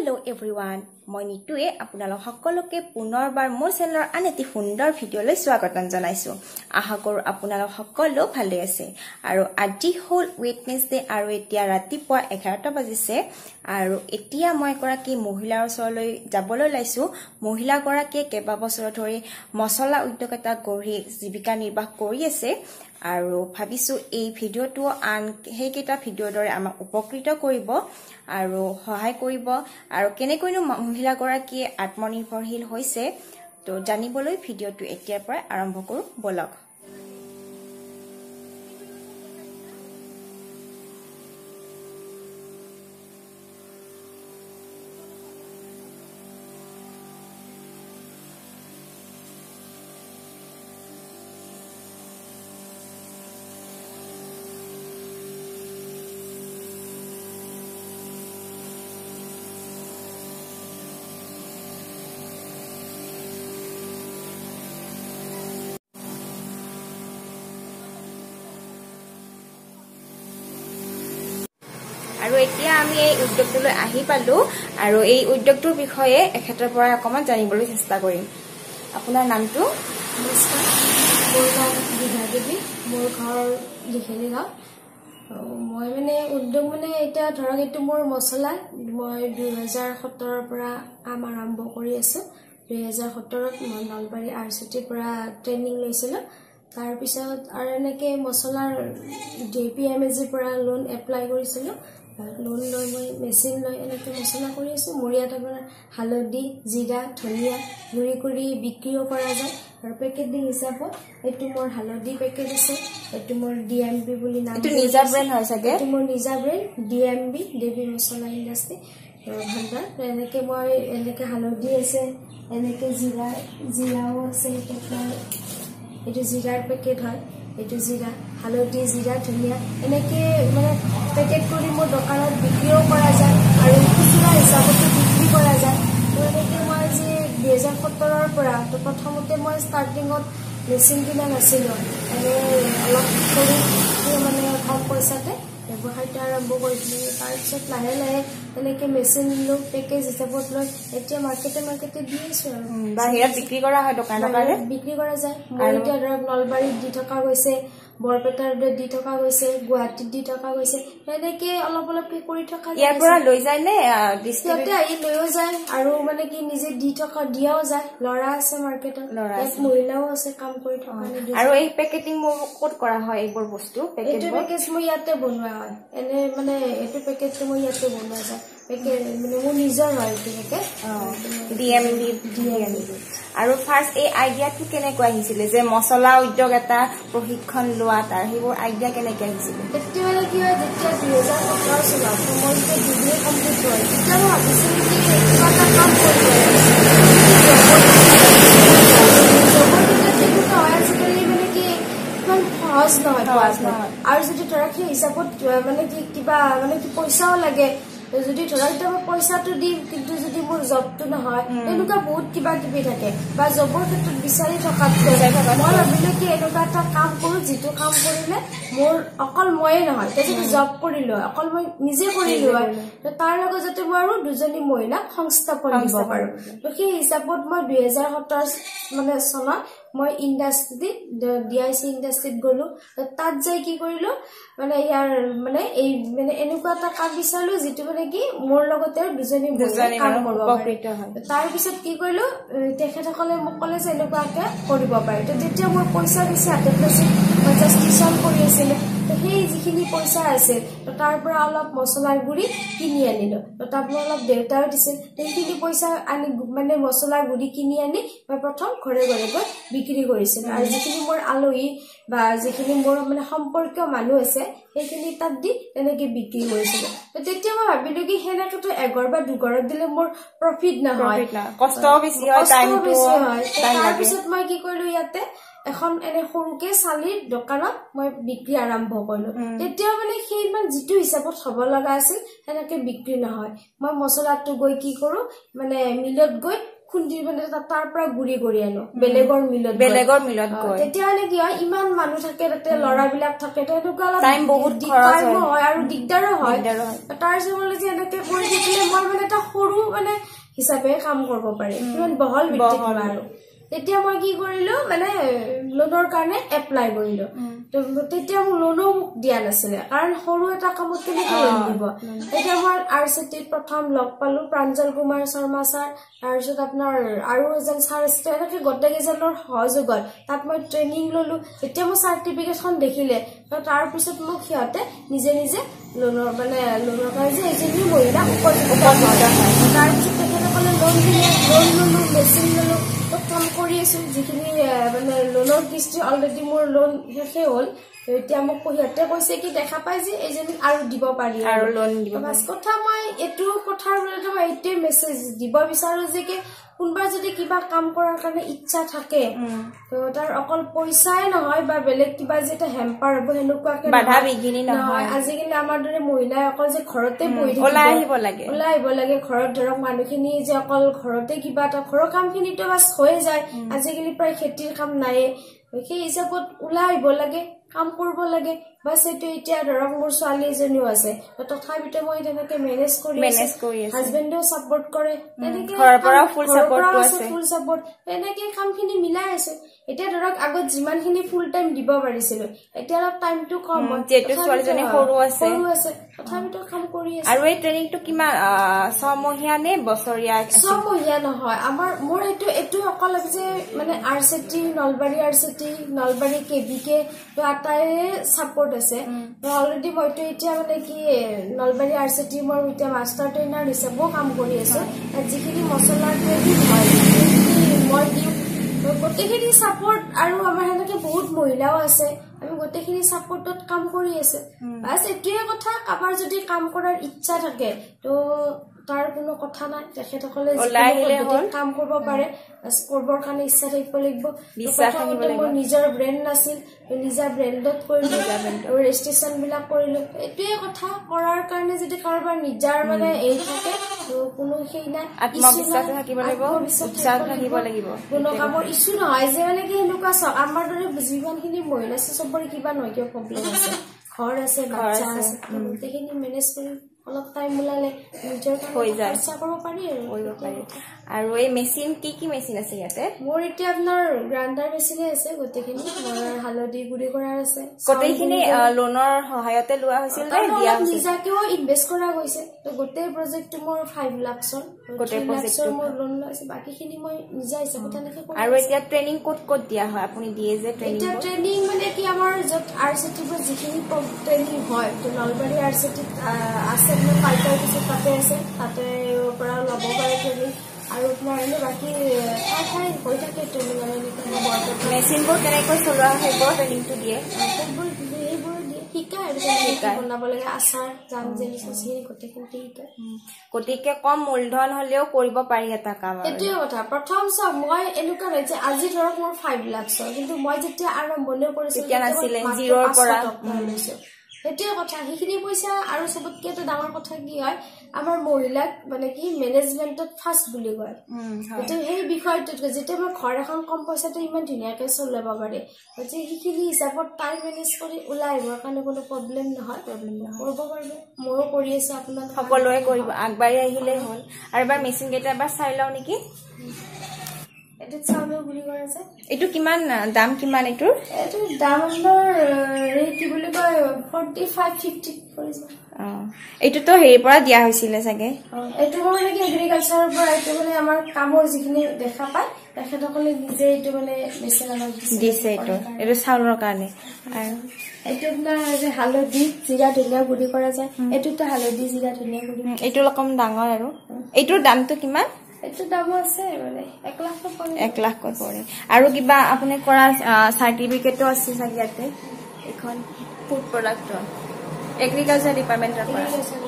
Hello everyone, মই নিতুৱে আপোনালোক সকলোকে পুনৰবাৰ মোৰ চেনেলৰ আন এটি সুন্দৰ ভিডিঅ'লৈ স্বাগতম জনাইছো। আশা কৰো আপোনালোক সকলো ভালে আছে আৰু আজি হ'ল ওয়েডনেসডে আৰু এতিয়া ৰাতিপুৱা 11টা বাজিছে আৰু এতিয়া মই গৰাকী মহিলাৰ ওচৰলৈ যাবলৈ লাইছো। মহিলা গৰাকীয়ে কেইবা বছৰ ধৰি মছলা উদ্যোগ এটা গঢ়ি জীৱিকা নিৰ্বাহ কৰি আছে আৰু ভাবিছো এই ভিডিঅ'টো আন হেইকেটা ভিডিঅ'ৰ দৰে আমাক উপকৃত কৰিব আৰু সহায় কৰিব আৰু কেনেকৈনো মহিলা গৰাকী আত্মনিৰ্ভৰশীল হৈছে তো জানিবলৈ ভিডিঅ'টো এতিয়াৰ পৰা আৰম্ভ কৰো বলক। আৰু এতিয়া আমি এই উদ্যোগটোলৈ আহি পালো আৰু এই উদ্যোগটোৰ বিষয়ে এখেতৰ পৰা অকমান জানিবলৈ চেষ্টা কৰিম। আপোনাৰ নামটো? নমস্কাৰ, মোৰ নাম বিধা দেৱী, মোৰ ঘৰ লিখেলি গাঁও। মই উদ্যোগ এতিয়া ধৰক এইটো মোৰ মছলা মই 2017ৰ পৰা কাম আৰম্ভ কৰি আছো। 2017ত মই নলবাৰী আৰচিটিৰ পৰা ট্ৰেইনিং লৈছিলো। তাৰ পিছত আৰু এনেকে মছলাৰ JPMAG পৰা লোন এপ্লাই কৰিছিলো। লোন লৈ মই মেচিন লৈ এনেকে মছলা কৰি আছো। মোৰ ইয়াত আপোনাৰ হালধি, জিৰা, ধনিয়া গুড়ি কৰি বিক্ৰীও কৰা যায় আৰু পেকেটিং হিচাপত এইটো মোৰ হালধি পেকেট আছে। এইটো মোৰ DMB বুলি নাম। এইটো নিজা ব্ৰেণ্ড হয় চাগে? এইটো মোৰ নিজা ব্ৰেণ্ড DMB, দেৱী মছলা ইণ্ডাষ্ট্ৰী ভাণ্ডাৰ। এনেকে মই এনেকে হালধি আছে, এনেকে জিৰাও আছে। এইটো জিৰাৰ পেকেট হয়। এইটো জিৰা, হালধি, জিৰা, ধনিয়া এনেকে পেকেট কৰি মোৰ দোকানত বিক্ৰীও কৰা যায় আৰু খুচুৰা হিচাপতো বিক্ৰী কৰা যায়। তো এনেকে মই আজি 2017ৰ পৰা তো প্ৰথমতে মই ষ্টাৰ্টিঙত মেচিন কিনা নাছিলো। অলপ সৰু কম পইচাতে ব্যৱসায়টো আৰম্ভ কৰিছিলো। তাৰপিছত লাহে লাহে এনেকে মেচিন লৈ পেকেজ হিচাপত লৈ এতিয়া মাৰ্কেটে দি আছো আৰু বাহিৰত বিক্ৰী কৰা হয়, দোকানে বিক্ৰী কৰা যায়। মই এতিয়া ধৰক নলবাৰীত দি থকা গৈছে, বৰপেটাৰ দি থকা গৈছে, গুৱাহাটীত দি থকা গৈছে। এনেকে অলপ কৰি থকা যায়। ইয়াৰ পৰা লৈ যায় নে সিহঁতে আহি লৈও যায় আৰু কি নিজে দিয়াও যায়। ল'ৰা আছে মাৰ্কেটত, মহিলাও আছে কাম কৰি থকা। আৰু এই পেকেটিং ক'ত কৰা হয়? এইবোৰ বস্তু এইটো পেকেজ মই ইয়াতে বনোৱা হয়। এইটো পেকেজটো মই ইয়াতে বনোৱা যায়। মোৰ নিজৰ হয় এইটো পেকেজ DMB। আৰু ফাৰ্ষ্ট এই আইডিয়াটো কেনেকৈ আহিছিলে যে মছলা উদ্যোগ এটা প্ৰশিক্ষণ লোৱা, তাৰ সেইবোৰ আইডিয়া কেনেকৈ আহিছিলে? এতিয়া কি হয়, যেতিয়া 2017 চনত মই যেতিয়া ডিগ্ৰী কমপ্লিট হ'ল তেতিয়া মই ভাবিছিলো যে কিবা এটা কাম কৰিব আজিকালি ইমান সহজ নহয় আৰু যদি ধৰক সেই হিচাপত কিবা পইচাও লাগে। যদি ধৰক এতিয়া মই পইচাটো দিম কিন্তু যদি মোৰ জবটো নহয়, এনেকুৱা বহুত কিবা কিবি থাকে বা জবৰ ক্ষেত্ৰত বিচাৰি থকাতকৈ মই ভাবিলো কি এনেকুৱা এটা কাম কৰো যিটো কাম কৰিলে মোৰ অকল ময়ে নহয়, যদি জব কৰিলো অকল মই নিজে কৰিলো হয়, তাৰ লগত যাতে মই আৰু দুজনী মহিলাক সংস্থাপন দিব পাৰো। তো সেই হিচাপত মই 2017 চনত মই ইণ্ডাষ্ট্ৰীত DIC ইণ্ডাষ্ট্ৰীত গলো। তাত যাই কি কৰিলো ইয়াৰ এই এনেকুৱা এটা কাম বিচাৰিলো যিটো কি মোৰ লগতে দুজনী কাম কৰিব পাৰি। তাৰ পিছত কি কৰিলো, তেখেতসকলে মোক ক'লে যে এনেকুৱাকে কৰিব পাৰি। তো তেতিয়া মোৰ পইচা বেছি হাতত নাছিল, মই জাষ্ট টিউচন কৰি আছিলো। সেই যিখিনি পইচা আছিল তাৰ পৰা অলপ মছলাৰ গুড়ি কিনি আনিলো। তাৰ পৰা অলপ দেউতাও দিছিল। সেইখিনি পইচা আনি মছলাৰ গুড়ি কিনি আনি মই প্ৰথম ঘৰে ঘৰে গৈ বিক্ৰী কৰিছিলো আৰু যিখিনি মোৰ আলহী বা যিখিনি মোৰ সম্পৰ্কীয় মানুহ আছে সেইখিনি তাত দি তেনেকে বিক্ৰী কৰিছিলো। তেতিয়া মই ভাবিলো কি সেনেকেতো এঘৰ বা দুঘৰত দিলে মোৰ প্ৰফিট নহয়, কষ্ট বেছি হয়। তাৰপিছত মই কি কৰিলো, ইয়াতে এখন সৰুকে চালিৰ দোকানত মই বিক্ৰী আৰম্ভ কৰিলো। তেতিয়া সেই যিটো হিচাপত হব লগা আছিল সেনেকে বিক্ৰী নহয়। মই মছলাটো গৈ কি কৰো মিলত গৈ খুন্দি তাৰ পৰা গুড়ি কৰি আনো বেলেগৰ মিলত তেতিয়া কি হয়, ইমান মানুহ থাকে তাতে, ল'ৰাবিলাক থাকে, তেনেকুৱা অলপ টাইমো হয় আৰু দিগদাৰো হয়। তাৰ পিছত যে এনেকে কৰি থাকিলে মই এটা সৰু মানে হিচাপে কাম কৰিব পাৰে ইমান বহল ভিত্তিক আৰু তেতিয়া মই কি কৰিলো মানে লোনৰ কাৰণে এপ্লাই কৰিলো তো তেতিয়া মোৰ লোনো দিয়া নাছিলে কাৰণ সৰু এটা কামত কেনেকৈ লোন দিব এতিয়া মই আৰচিটি প্ৰথম লগ পালো প্ৰাঞ্জল কুমাৰ শৰ্মা ছাৰ তাৰপিছত আপোনাৰ আৰু এজন ছাৰ আছে এনেকৈ গোটেইকেইজনৰ সহযোগত তাত মই ট্ৰেইনিং ললো এতিয়া মই চাৰ্টিফিকেটখন দেখিলে তাৰপিছত মোক সিহঁতে নিজে নিজে লোনৰ মানে লোনৰ কাৰণে যে এজনী মহিলা উপযুক্ত হয় তাৰপিছত তেখেতসকলে লোন দিলে লোন ললো মেচিন ললো কাম কৰি আছো যিখিনি মানে লোনৰ কিস্তি অলৰেডি মোৰ লোন শেষে হ'ল এতিয়া মোক সিহঁতে কৈছে কি দেখা পাই যে এজনী আৰু দিব পাৰি আৰু লোন দিব বাস কথা মই এইটো কথাৰ মানে মই এইটোৱে মেছেজ দিব বিচাৰো যে কি কোনোবা যদি কিবা কাম কৰাৰ কাৰণে ইচ্ছা থাকে তো তাৰ অকল পইচাই নহয় বা বেলেগ কিবা যেটা হেম্পাৰ হ'ব হেনুকুৱাকে বাধা বিঘিনি নহয় আজিকালি আমাৰ দৰে মহিলাই অকল যে ঘৰতে বহি থাকিব ওলাই আহিব লাগে ঘৰত ধৰক মানুহখিনি যে অকল ঘৰতে কিবা এটা ঘৰৰ কামখিনিতো বাছ হৈ যায় আজিকালি প্ৰায় খেতিৰ কাম নায়ে সেই হিচাপত ওলাই আহিব লাগে কাম কৰিব লাগে বাছ এইটো এতিয়া ধৰক মোৰ ছোৱালী এজনীও আছে তথাপিতো মই তেনেকে মেনেজ কৰি হাজবেণ্ডেও ছাপোৰ্ট কৰে তেনেকে ঘৰৰ পৰা ফুল ছাপোৰ্ট তেনেকে কামখিনি মিলাই আছে এতিয়া ধৰক আগত যিমানখিনি ফুল টাইম দিব পাৰিছিলো এতিয়া অলপ টাইমটো কম যেটো ছোৱালীজনী সৰু আছে তথাপিতো কাম কৰি আছে আৰু এই ট্ৰেইনিংটো কিমান 6 মহীয়া নে বছৰীয়া 6 মহীয়া নহয় আমাৰ মোৰ এইটো অকল যে মানে আৰচিটি নলবাৰী আৰচিটি নলবাৰী কেবিকে তো আটাই সাপোর্ট আছে অলরেডি মইতো এতিয়া মানে কি নলবাৰী আৰচিটি মই এতিয়া মাস্টাৰ ট্ৰেইনাৰ হিচাপেও কাম কৰি আছো যিখিনি মছলাৰ ট্ৰেইনিং হয় মই দিওঁ গোটেইখিনি সাপোর্ট আৰু আমাৰ হেনেকে বহুত মহিলাও আছে আমি গোটেইখিনি সাপোর্টত কাম কৰি আছে বাস এটোয়ে কথা কাবাৰ যদি কাম কৰাৰ ইচ্ছা থাকে তো তাৰ কোনো কথা নাই তেখেতসকলে কাম কৰিব পাৰে কৰিবৰ কাৰণে ইচ্ছা থাকিব লাগিব মোৰ নিজৰ ব্ৰেণ্ড নাছিল নিজা ব্ৰেণ্ডত কৰিলো ৰেজিষ্ট্ৰেচন বিলাক কৰিলো এটোয়ে কথা কৰাৰ কাৰণে যদি কাৰোবাৰ নিজৰ মানে এই থাকে তো কোনো সেই নাই আত্মবিশ্বাস থাকিব লাগিব কোনো কামৰ ইস্যু নহয় যে মানে কি এনেকুৱা চাওক আমাৰ দৰে যিমানখিনি মহিলা আছে চবৰে কিবা নহয় কিবা প্ৰব্লেম আছে ঘৰ আছে বাচ্চা আছে গোটেইখিনি মেনেজ কৰি অলপ টাইম মিলালে নিজৰ হৈ যায় কৰিব পাৰি আৰু এই মেচিন কি মেচিন আছে ইয়াতে মোৰ এতিয়া আপোনাৰ গ্ৰাইণ্ডাৰ মেচিনে আছে গোটেইখিনি মোৰ হালধি গুড়ি কৰাৰ আছে গোটেইখিনি লোনৰ সহায়তে লোৱা হৈছিল নে দিয়া হৈছিল নিজাকেও ইনভেষ্ট কৰা গৈছে তো গোটেই প্ৰজেক্টটো মোৰ 5 লাখৰ গোটেই প্ৰজেক্টৰ মোৰ লোন আছে বাকিখিনি মই নিজা হিচাপে তেনেকৈ কৰি আৰু এতিয়া ট্ৰেইনিং ক'ত দিয়া হয় আপুনি দিয়ে যে ট্ৰেইনিং এতিয়া ট্ৰেইনিং মানে কি আমাৰ যত আৰচিটি પર যিখিনি ট্ৰেইনিং হয় তো নলবাৰী আৰচিটি আছে পাইকাৰ কিছু তাতে আছে তাতে পৰা ল'ব পাৰে ট্ৰেইনিং আৰু আপোনাৰ এনে বাকী ঠাই হৈ থাকে ট্ৰেইনিং আৰু মেচিনবোৰ কেনেকৈ চলোৱা হ'ব ট্ৰেইনিংটো দিয়ে সেইবোৰ দিয়ে শিকায় বনাব লাগে আচাৰ জাম জেলি চচি গোটেইখিনি শিকায় গতিকে কম মূলধন হলেও কৰিব পাৰি এটা কাম এইটোৱে কথা প্ৰথম চাওক মই এনেকুৱা নহয় যে আজি ধৰক মোৰ 5 লাখ কিন্তু মই যেতিয়া আৰম্ভণি কৰিছিলো তেতিয়া নাছিলে জিৰৰ পৰা সেইটোৱে কথা সেইখিনি পইচা আৰু চবতকে এটা ডাঙৰ কথা কি হয় আমাৰ মহিলাক মানে কি মেনেজমেন্টত ফাৰ্ষ্ট বুলি কয় সেই বিষয়টোত যেতিয়া মই ঘৰ এখন কম পইচাতে ইমান ধুনীয়াকে চলাব পাৰে গতিকে সেইখিনি হিচাপত টাইম মেনেজ কৰি ওলাই আহিবৰ কাৰণে কোনো প্ৰব্লেম নহয় কৰিব পাৰিব ময়ো কৰি আছো আপোনাক সকলোৱে কৰিব আগবাঢ়ি আহিলে হ'ল আৰু এবাৰ মেচিন কেইটা এবাৰ চাই লওঁ নেকি এইটো চাউলৰ গুড়ি কৰা আছে এইটো কিমান দাম কিমান এইটোৰ এইটো দাম আপোনাৰ কি বুলি কয় 45-50 পৰিছে এইটোতো হেৰিৰ পৰা দিয়া হৈছিলে চাগে এইটো মানে কি এগ্ৰিকালচাৰৰ পৰা এইটো মানে আমাৰ কামৰ যিখিনি দেখা পায় তেখেতসকলে নিজে এইটো মানে মেচিন আমাক দিছে এইটো চাউলৰ কাৰণে আৰু এইটো আপোনাৰ যে হালধি জিৰা ধনিয়া গুড়ি কৰা যায় এইটোতো হালধি জিৰা ধনিয়া গুড়ি এইটো অকণ ডাঙৰ আৰু এইটোৰ দামটো কিমান এইটো দাম আছে মানে 1 লাখ পৰে আৰু কিবা আপুনি কৰা চাৰ্টিফিকেটো আছে চাগে ইয়াতে এখন ফুড প্ৰডাক্টৰ এগ্ৰিকালচাৰ ডিপাৰ্টমেণ্টৰ পৰা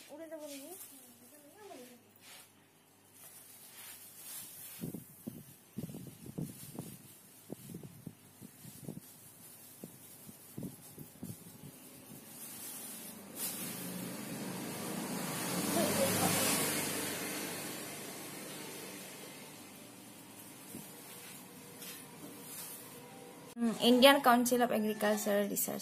উড়ে যাব নেকি Indian Council of Agricultural Research.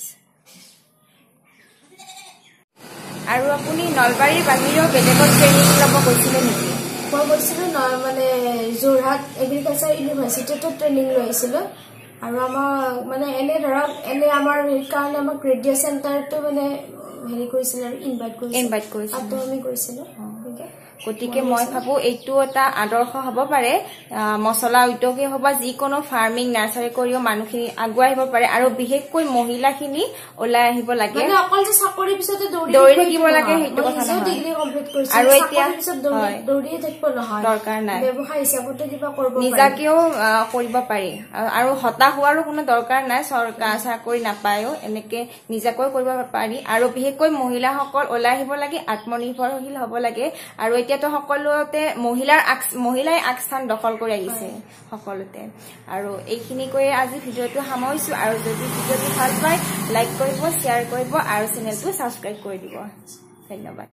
আৰু আপুনি নলবাৰীৰ বাহিৰেও বেলেগত ট্ৰেইনিং ল'ব গৈছিলে নেকি? মই গৈছিলোঁ মানে যোৰহাট এগ্ৰিকালচাৰ ইউনিভাৰ্চিটিতো ট্ৰেইনিং লৈছিলোঁ আৰু আমাৰ মানে এনে ধৰক এনে আমাৰ কাৰণে আমাৰ গ্ৰেজুৱেট চেণ্টাৰটো মানে হেৰি কৰিছিল আৰু ইনভাইট কৰিছিল তাতো আমি গৈছিলোঁ গতিকে মই ভাবো এইটো এটা আদৰ্শ হ'ব পাৰে মছলা উদ্যোগে হ'ব যিকোনো ফাৰ্মিং নাৰ্চাৰী কৰিও মানুহখিনি আগুৱাই আহিব পাৰে আৰু বিশেষকৈ মহিলাখিনি ওলাই আহিব লাগে মানে অকল যে চাকৰি পিছতে দৌৰি থাকিব লাগে সেইটো কথা নহয় ডিগ্ৰী কমপ্লিট কৰিছে আৰু এতিয়া দৌৰি থাকিব নহয় দৰকাৰ নাই ব্যৱসায় হিচাপতে কিবা কৰিব পাৰি নিজাকেও কৰিব পাৰি আৰু হতাশ হোৱাৰো কোনো দৰকাৰ নাই চৰকাৰ চাকৰি নাপায়ও এনেকে নিজাকৈ কৰিব পাৰি আৰু বিশেষকৈ মহিলাসকল ওলাই আহিব লাগে আত্মনিৰ্ভৰশীল হ'ব লাগে আৰু এতিয়াতো সকলোতে মহিলাই আগস্থান দখল কৰি আহিছে সকলোতে আৰু এইখিনি কৈ আজি ভিডিঅ'টো সামৰিছো আৰু যদি ভিডিঅ'টো ভাল পায় লাইক কৰিব শ্বেয়াৰ কৰিব আৰু চেনেলটো সাবস্ক্ৰাইব কৰি দিব ধন্যবাদ